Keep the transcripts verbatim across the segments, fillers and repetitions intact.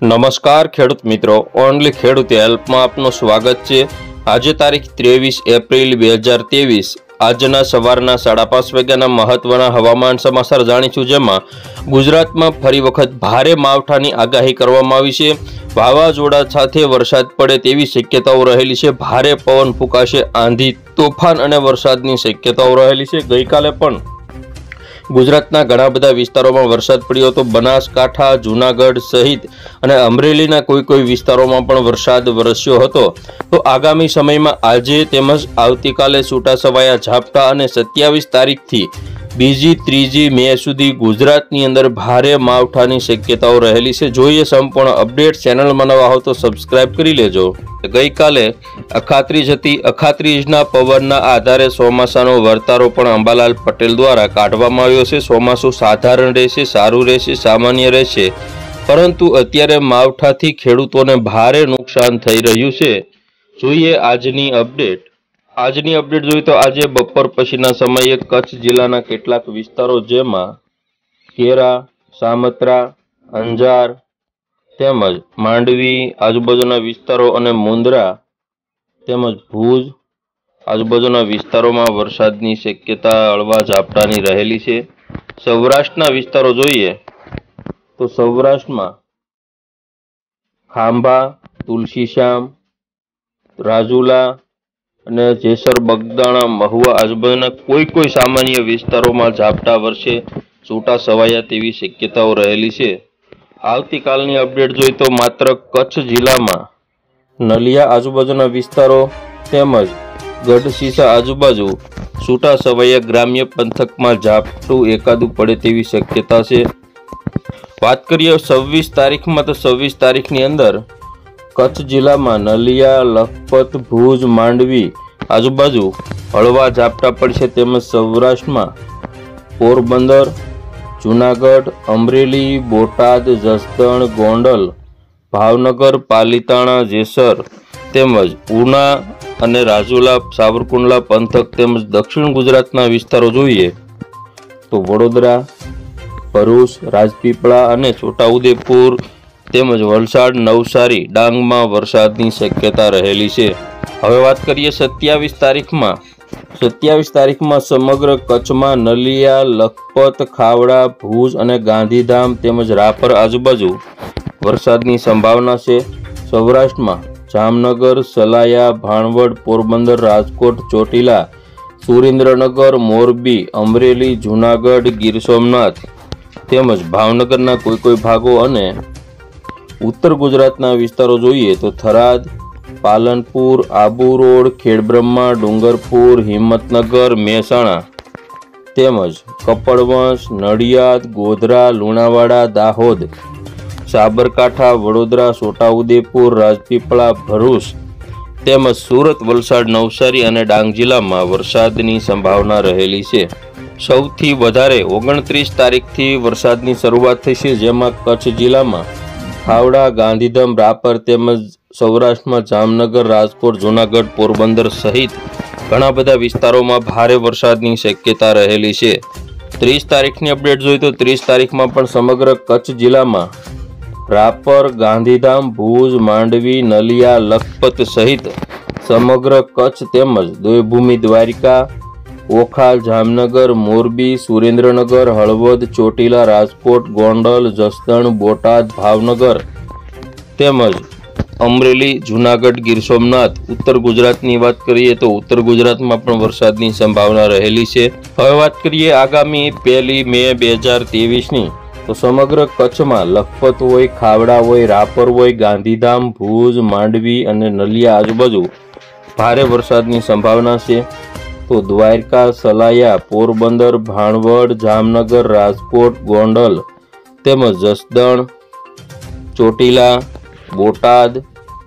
નમસ્કાર ખેડૂત મિત્રો, ઓનલી ખેડૂત હેલ્પમાં આપનું સ્વાગત છે। આજે તારીખ ત્રેવીસ એપ્રિલ બે હજાર ત્રેવીસ આજના સવારના સાડા પાંચ વાગ્યાના મહત્વના હવામાન સમાચાર જાણીશું, જેમાં ગુજરાતમાં ફરી વખત ભારે માવઠાની આગાહી કરવામાં આવી છે। વાવાઝોડા સાથે વરસાદ પડે તેવી શક્યતાઓ રહેલી છે। ભારે પવન ફૂંકાશે, આંધી તોફાન અને વરસાદની શક્યતાઓ રહેલી છે। ગઈકાલે પણ ગુજરાતના ઘણા બધા વિસ્તારોમાં વરસાદ પડ્યો હતો। બનાસકાંઠા, જૂનાગઢ સહિત અને અમરેલીના કોઈ કોઈ વિસ્તારોમાં પણ વરસાદ વરસ્યો હતો। તો આગામી સમયમાં આજે તેમજ આવતીકાલે છૂટાછવાયા ઝાપટા અને સત્યાવીસ તારીખથી બીજી ત્રીજી મે સુધી ગુજરાતની અંદર ભારે માવઠાની શક્યતાઓ રહેલી છે। જોઈએ સંપૂર્ણ અપડેટ। ચેનલમાં નવા હો તો સબસ્ક્રાઇબ કરી લેજો। ગઈકાલે અખાત્રીજ હતી। અખાત્રીજના પવનના આધારે ચોમાસાનો વર્તારો પણ અંબાલાલ પટેલ દ્વારા કાઢવામાં આવ્યો છે। ચોમાસું સાધારણ રહેશે, સારું રહેશે, સામાન્ય રહેશે, પરંતુ અત્યારે માવઠાથી ખેડૂતોને ભારે નુકસાન થઈ રહ્યું છે। જોઈએ આજની અપડેટ। આજની અપડેટ જોઈએ તો આજે બપોર પછીના સમયે કચ્છ જિલ્લાના કેટલાક વિસ્તારો જેમાં કેરા, સામત્રા, અંજાર તેમજ માંડવી આજુબાજુના વિસ્તારો અને મુંદ્રા તેમજ ભુજ આજુબાજુના વિસ્તારોમાં વરસાદની શક્યતા હળવા ઝાપટાની રહેલી છે। સૌરાષ્ટ્રના વિસ્તારો જોઈએ તો સૌરાષ્ટ્રમાં ખાંભા, તુલસીશ્યામ, રાજુલા અને જેસર, બગદાણા, મહુવા આજુબાજુના કોઈ કોઈ સામાન્ય વિસ્તારોમાં ઝાપટા વરસે, છૂટા છવાયા તેવી શક્યતાઓ રહેલી છે। આવતીકાલની અપડેટ જોઈએ તો માત્ર કચ્છ જિલ્લામાં નલિયા આજુબાજુના વિસ્તારો તેમજ ગઢશીસા આજુબાજુ છૂટા છવાયા ગ્રામ્ય પંથકમાં ઝાપટું એકાદું પડે તેવી શક્યતા છે। વાત કરીએ છવ્વીસ તારીખમાં તો છવ્વીસ તારીખની અંદર કચ્છ જિલ્લામાં નલિયા, લખપત, ભુજ, માંડવી આજુબાજુ હળવા ઝાપટા પડશે, તેમજ સૌરાષ્ટ્રમાં પોરબંદર, જૂનાગઢ, અમરેલી, બોટાદ, જસદણ, ગોંડલ, ભાવનગર, પાલીતાણા, જેસર તેમજ ઉના અને રાજુલા, સાવરકુંડલા પંથક તેમજ દક્ષિણ ગુજરાતના વિસ્તારો જોઈએ તો વડોદરા, ભરૂચ, રાજપીપળા અને છોટાઉદેપુર તેમજ વલસાડ, નવસારી, ડાંગમાં વરસાદની શક્યતા રહેલી છે। હવે વાત કરીએ સત્યાવીસ તારીખમાં સત્યાવીસ તારીખમાં સમગ્ર કચ્છમાં નલિયા, લખપત, ખાવડા, ભુજ અને ગાંધીધામ તેમજ રાપર આજુબાજુ વરસાદની સંભાવના છે। સૌરાષ્ટ્રમાં જામનગર, સલાયા, ભાણવડ, પોરબંદર, રાજકોટ, ચોટીલા, સુરેન્દ્રનગર, મોરબી, અમરેલી, જૂનાગઢ, ગીર સોમનાથ તેમજ ભાવનગરના કોઈ કોઈ ભાગો અને ઉત્તર ગુજરાતના વિસ્તારો જોઈએ તો થરાદ, પાલનપુર, આબુ રોડ, ખેડબ્રહ્મા, ડુંગરપુર, હિંમતનગર, મહેસાણા તેમજ કપડવંશ, નડિયાદ, ગોધરા, લુણાવાડા, દાહોદ, સાબરકાંઠા, વડોદરા, છોટાઉદેપુર, રાજપીપળા, ભરૂચ તેમજ સુરત, વલસાડ, નવસારી અને ડાંગ જિલ્લામાં વરસાદની સંભાવના રહેલી છે। સૌથી વધારે ઓગણત્રીસ તારીખથી વરસાદની શરૂઆત થશે, જેમાં કચ્છ જિલ્લામાં ખાવડા, ગાંધીધામ, રાપર તેમજ સૌરાષ્ટ્રમાં જામનગર, રાજકોટ, જૂનાગઢ, પોરબંદર સહિત ઘણા બધા વિસ્તારોમાં ભારે વરસાદની શક્યતા રહેલી છે। ત્રીસ તારીખની અપડેટ જોઈએ તો ત્રીસ તારીખમાં પણ સમગ્ર કચ્છ જિલ્લામાં રાપર, ગાંધીધામ, ભુજ, માંડવી, નલિયા, લખપત સહિત સમગ્ર કચ્છ તેમજ દેવભૂમિ દ્વારિકા, ઓખા, જામનગર, મોરબી, સુરેન્દ્રનગર, હળવદ, ચોટીલા, રાજકોટ, ગોંડલ, જસદણ, બોટાદ, ભાવનગર તેમજ અમરેલી, જૂનાગઢ, ગીર સોમનાથ ઉત્તર ગુજરાતની વાત કરીએ તો ઉત્તર ગુજરાતમાં પણ વરસાદની સંભાવના રહેલી છે। હવે વાત કરીએ આગામી પહેલી મે બે હજાર ત્રેવીસની તો સમગ્ર કચ્છમાં લખપત હોય, ખાવડા હોય, રાપર હોય, ગાંધીધામ, ભુજ, માંડવી અને નલિયા આજુબાજુ ભારે વરસાદની સંભાવના છે। તો દ્વારકા, સલાયા, પોરબંદર, ભાણવડ, જામનગર, રાજકોટ, ગોંડલ તેમજ જસદણ, ચોટીલા, બોટાદ,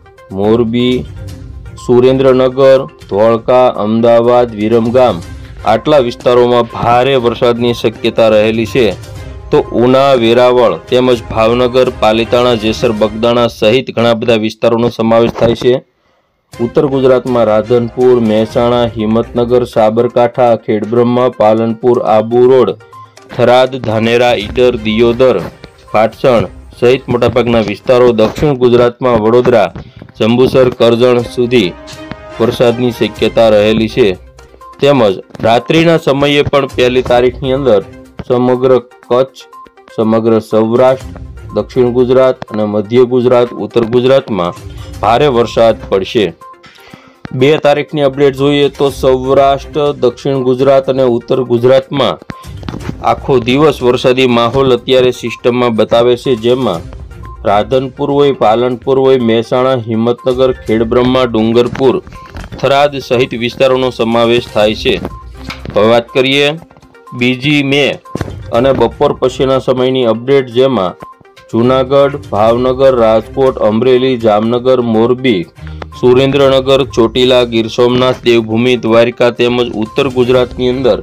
મોરબી, સુરેન્દ્રનગર, ધોળકા, અમદાવાદ, વિરમગામ આટલા વિસ્તારોમાં ભારે વરસાદની શક્યતા રહેલી છે। તો ઉના, વેરાવળ તેમજ ભાવનગર, પાલીતાણા, જેસર, બગદાણા સહિત ઘણા બધા વિસ્તારોનો સમાવેશ થાય છે। ઉત્તર ગુજરાતમાં રાધનપુર, મહેસાણા, હિંમતનગર, સાબરકાંઠા, ખેડબ્રહ્મા, પાલનપુર, આબુ રોડ, થરાદ, ધાનેરા, ઈડર, દિયોદર, પાટણ, સહિત મોટાભાગના વિસ્તારો, દક્ષિણ ગુજરાતમાં વડોદરા, જંબુસર, કરજણ સુધી વરસાદની શક્યતા રહેલી છે। તેમજ રાત્રિના સમયે પણ પહેલી તારીખની અંદર સમગ્ર કચ્છ, સમગ્ર સૌરાષ્ટ્ર, દક્ષિણ ગુજરાત અને મધ્ય ગુજરાત, ઉત્તર ગુજરાતમાં ભારે વરસાદ પડશે। બે તારીખની અપડેટ જોઈએ તો સૌરાષ્ટ્ર, દક્ષિણ ગુજરાત અને ઉત્તર ગુજરાતમાં આખો દિવસ વરસાદી માહોલ અત્યારે સિસ્ટમમાં બતાવે છે, જેમાં રાધનપુર હોય, પાલનપુર હોય, મહેસાણા, હિંમતનગર, ખેડબ્રહ્મા, ડુંગરપુર, થરાદ સહિત વિસ્તારોનો સમાવેશ થાય છે। હવે વાત કરીએ બીજી મે અને બપોર પછીના સમયની અપડેટ, જેમાં જૂનાગઢ, ભાવનગર, રાજકોટ, અમરેલી, જામનગર, મોરબી, સુરેન્દ્રનગર, ચોટીલા, ગીર સોમનાથ, દેવભૂમિ, દ્વારકા તેમજ ઉત્તર ગુજરાતની અંદર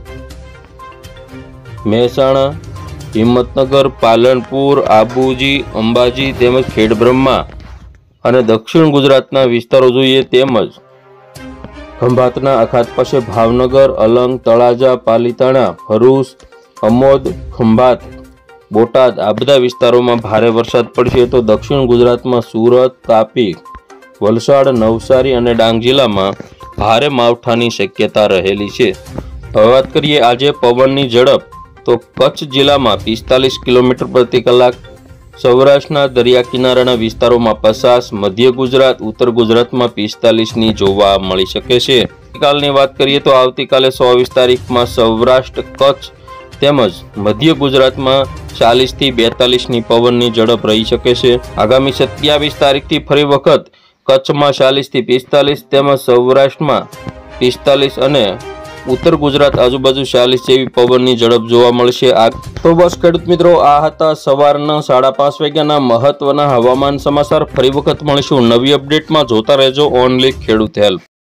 મહેસાણા, હિંમતનગર, પાલનપુર, આબુજી, અંબાજી તેમજ ખેડબ્રહ્મા અને દક્ષિણ ગુજરાતના વિસ્તારો જોઈએ તેમજ ખંભાતના અખાત પાસે ભાવનગર, અલંગ, તળાજા, પાલીતાણા, ભરૂચ, અમોદ, ખંભાત, બોટાદ આ બધા વિસ્તારોમાં ભારે વરસાદ પડશે। તો દક્ષિણ ગુજરાતમાં સુરત, તાપી, વલસાડ, નવસારી અને ડાંગ જિલ્લામાં ભારે માવઠાની શક્યતા રહેલી છે। હવે વાત કરીએ આજે પવનની ઝડપ, તો કચ્છ જિલ્લામાં પિસ્તાલીસ કિલોમીટર પ્રતિ કલાક, સૌરાષ્ટ્રના દરિયા કિનારાના વિસ્તારોમાં પચાસ, મધ્ય ગુજરાત, ઉત્તર ગુજરાતમાં પિસ્તાલીસની જોવા મળી શકે છે। આવતીકાલની વાત કરીએ તો આવતીકાલે ચોવીસ તારીખમાં સૌરાષ્ટ્ર, કચ્છ તેમજ મધ્ય ગુજરાતમાં ચાલીસ થી બેતાલીસની પવનની ઝડપ રહી શકે છે। આગામી સત્યાવીસ તારીખથી ફરી વખત કચ્છમાં ચાલીસ થી પિસ્તાલીસ તેમજ સૌરાષ્ટ્રમાં પિસ્તાલીસ અને ઉત્તર ગુજરાત આજુબાજુ ચાલીસ જેવી પવનની ઝડપ જોવા મળશે। આ તો બસ ખેડૂત મિત્રો, આ હતા સવારના સાડા પાંચ વાગ્યાના મહત્વના હવામાન સમાચાર। ફરી વખત મળીશું નવી અપડેટમાં। જોતા રહેજો ઓનલી ખેડૂત હેલ્પ।